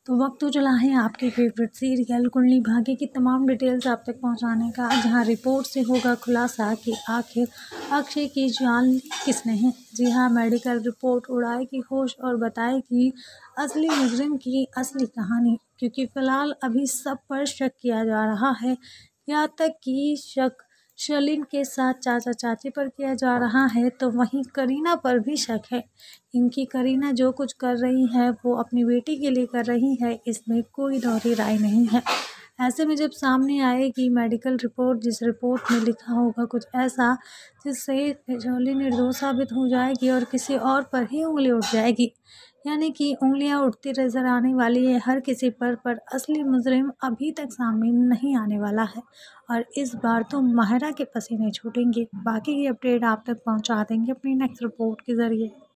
तो वक्त तो चला है आपके फेवरेट सीरियल कुंडली भाग्य की तमाम डिटेल्स आप तक पहुंचाने का, जहां रिपोर्ट से होगा खुलासा कि आखिर अक्षय की जान ली किसने है। जी हां, मेडिकल रिपोर्ट उड़ाएगी होश और बताएगी असली मुजरिम की असली कहानी, क्योंकि फिलहाल अभी सब पर शक किया जा रहा है। यहाँ तक कि शक शर्लिन के साथ चाचा चाची पर किया जा रहा है, तो वहीं करीना पर भी शक है। इनकी करीना जो कुछ कर रही है वो अपनी बेटी के लिए कर रही है, इसमें कोई दोहरी राय नहीं है। ऐसे में जब सामने आएगी मेडिकल रिपोर्ट, जिस रिपोर्ट में लिखा होगा कुछ ऐसा जिससे शर्लिन निर्दोष साबित हो जाएगी और किसी और पर ही उंगली उठ जाएगी, यानी कि उंगलियां उठती नजर आने वाली है हर किसी पर असली मुजरिम अभी तक सामने नहीं आने वाला है। और इस बार तो माहिरा के पसीने छूटेंगे। बाकी की अपडेट आप तक पहुंचा देंगे अपनी नेक्स्ट रिपोर्ट के ज़रिए।